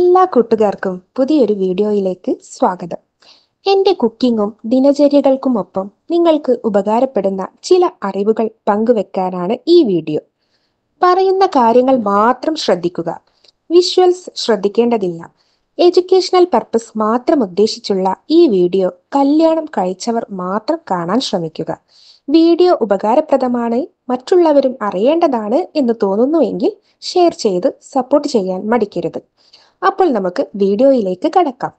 എല്ലാ കൂട്ടുകാർക്കും പുതിയൊരു വീഡിയോയിലേക്ക് സ്വാഗതം. എൻ്റെ കുക്കിങ്ങും ദിനചര്യകൾക്കുമൊപ്പം നിങ്ങൾക്ക് ഉപകാരപ്പെടുന്ന ചില അറിവുകൾ പങ്കുവെക്കാനാണ് ഈ വീഡിയോ. പറയുന്ന കാര്യങ്ങൾ മാത്രം ശ്രദ്ധിക്കുക. വിഷ്വൽസ് ശ്രദ്ധിക്കേണ്ടതില്ല. എഡ്യൂക്കേഷണൽ പർപ്പസ് മാത്രം ഉദ്ദേശിച്ചുള്ള ഈ വീഡിയോ കല്യാണം കഴിച്ചവർ മാത്രം കാണാൻ ശ്രമിക്കുക. വീഡിയോ ഉപകാരപ്രദമാണ്, മറ്റുള്ളവരും അറിയേണ്ടതാണ് എന്ന് തോന്നുന്നുവെങ്കിൽ ഷെയർ ചെയ്ത് സപ്പോർട്ട് ചെയ്യാൻ മടിക്കരുത്. അപ്പോൾ നമുക്ക് വീഡിയോയിലേക്ക് കടക്കാം.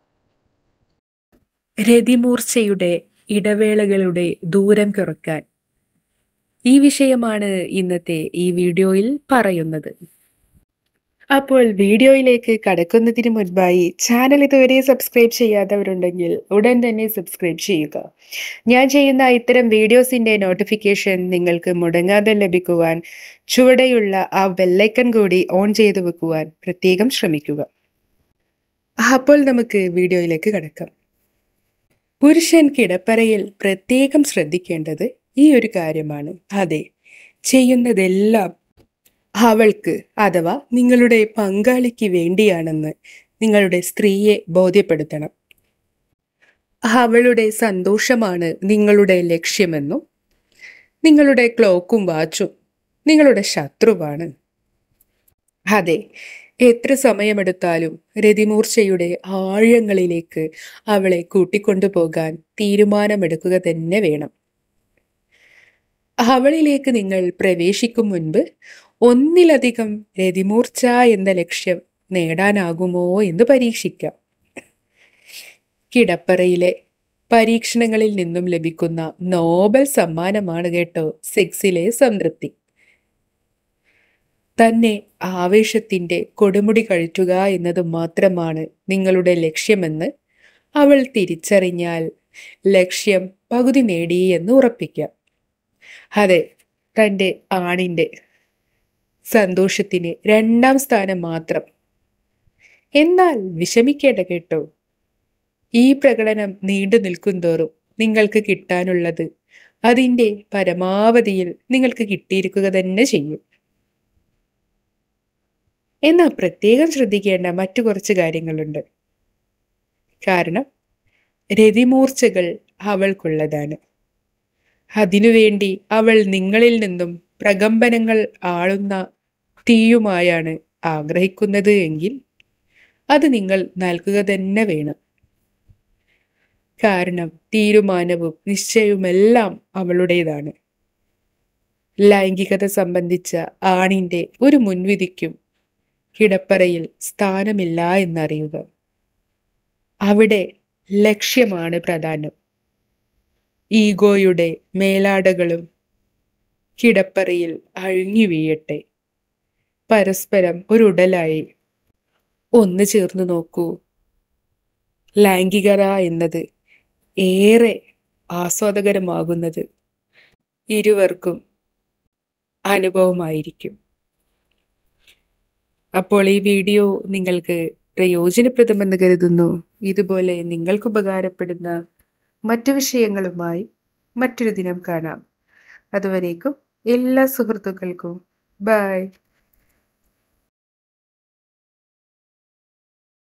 രതിമൂർച്ചയുടെ ഇടവേളകളുടെ ദൂരം കുറയ്ക്കാൻ ഈ വിഷയമാണ് ഇന്നത്തെ ഈ വീഡിയോയിൽ പറയുന്നത്. അപ്പോൾ വീഡിയോയിലേക്ക് കടക്കുന്നതിന് മുൻപായി ചാനൽ ഇതുവരെ സബ്സ്ക്രൈബ് ചെയ്യാത്തവരുണ്ടെങ്കിൽ ഉടൻ തന്നെ സബ്സ്ക്രൈബ് ചെയ്യുക. ഞാൻ ചെയ്യുന്ന ഇത്തരം വീഡിയോസിന്റെ നോട്ടിഫിക്കേഷൻ നിങ്ങൾക്ക് മുടങ്ങാതെ ലഭിക്കുവാൻ ചുവടെയുള്ള ആ ബെല്ലൈക്കൺ കൂടി ഓൺ ചെയ്തു വെക്കുവാൻ പ്രത്യേകം ശ്രമിക്കുക. അപ്പോൾ നമുക്ക് വീഡിയോയിലേക്ക് കടക്കാം. പുരുഷൻ കിടപ്പറയിൽ പ്രത്യേകം ശ്രദ്ധിക്കേണ്ടത് ഈ ഒരു കാര്യമാണ്. അതെ, ചെയ്യുന്നതെല്ലാം അവൾക്ക് അഥവാ നിങ്ങളുടെ പങ്കാളിക്ക് വേണ്ടിയാണെന്ന് നിങ്ങളുടെ സ്ത്രീയെ ബോധ്യപ്പെടുത്തണം. അവളുടെ സന്തോഷമാണ് നിങ്ങളുടെ ലക്ഷ്യമെന്നും നിങ്ങളുടെ ക്ലോക്കും വാച്ചും നിങ്ങളുടെ ശത്രുവാണ്. അതെ, എത്ര സമയമെടുത്താലും രതിമൂർച്ചയുടെ ആഴങ്ങളിലേക്ക് അവളെ കൂട്ടിക്കൊണ്ടുപോകാൻ തീരുമാനമെടുക്കുക തന്നെ വേണം. അവളിലേക്ക് നിങ്ങൾ പ്രവേശിക്കും മുൻപ് ഒന്നിലധികം രതിമൂർച്ച എന്ന ലക്ഷ്യം നേടാനാകുമോ എന്ന് പരീക്ഷിക്കാം. കിടപ്പറയിലെ പരീക്ഷണങ്ങളിൽ നിന്നും ലഭിക്കുന്ന നോബൽ സമ്മാനമാണ് കേട്ടോ സെക്സിലെ സംതൃപ്തി. തന്നെ ആവേശത്തിന്റെ കൊടുമുടി കഴിക്കുക എന്നത് മാത്രമാണ് നിങ്ങളുടെ ലക്ഷ്യമെന്ന് അവൾ തിരിച്ചറിഞ്ഞാൽ ലക്ഷ്യം പകുതി നേടി എന്ന് ഉറപ്പിക്കാം. അതെ, തൻ്റെ ആണിന്റെ സന്തോഷത്തിന് 2ാം സ്ഥാനം മാത്രം. എന്നാൽ വിഷമിക്കേണ്ട കേട്ടോ, ഈ പ്രകടനം നീണ്ടു നിൽക്കുന്തോറും നിങ്ങൾക്ക് കിട്ടാനുള്ളത് അതിൻ്റെ പരമാവധിയിൽ നിങ്ങൾക്ക് കിട്ടിയിരിക്കുക തന്നെ ചെയ്യും. എന്നാൽ പ്രത്യേകം ശ്രദ്ധിക്കേണ്ട മറ്റു കുറച്ച് കാര്യങ്ങളുണ്ട്. കാരണം രതിമൂർച്ചകൾ അവൾക്കുള്ളതാണ്. അതിനുവേണ്ടി അവൾ നിങ്ങളിൽ നിന്നും പ്രകമ്പനങ്ങൾ ആളുന്ന തീയുമായാണ് ആഗ്രഹിക്കുന്നത് എങ്കിൽ അത് നിങ്ങൾ നൽകുക തന്നെ വേണം. കാരണം തീരുമാനവും നിശ്ചയവുമെല്ലാം അവളുടേതാണ്. ലൈംഗികത സംബന്ധിച്ച ആണിന്റെ ഒരു മുൻവിധിക്കും കിടപ്പറയിൽ സ്ഥാനമില്ല എന്നറിയുക. അവിടെ ലക്ഷ്യമാണ് പ്രധാനം. ഈഗോയുടെ മേലാടകളും കിടപ്പറയിൽ അഴിഞ്ഞു വീഴട്ടെ. പരസ്പരം ഒരു ഉടലായി ഒന്ന് ചേർന്ന് നോക്കൂ. ലൈംഗികത എന്നത് ഏറെ ആസ്വാദകരമാകുന്നത് ഇരുവർക്കും അനുഭവമായിരിക്കും. അപ്പോൾ ഈ വീഡിയോ നിങ്ങൾക്ക് പ്രയോജനപ്രദമെന്ന് കരുതുന്നു. ഇതുപോലെ നിങ്ങൾക്ക് ഉപകാരപ്പെടുന്ന മറ്റു വിഷയങ്ങളുമായി മറ്റൊരു ദിനം കാണാം. അതുവരേക്കും എല്ലാ സുഹൃത്തുക്കൾക്കും ബൈ.